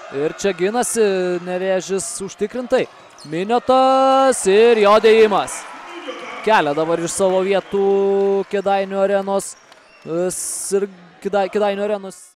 Ir čia ginasi Nevėžis užtikrintai. Miniotas ir jo dėjimas. Kelia dabar iš savo vietų Kėdainių arenos. Kėdainių arenos.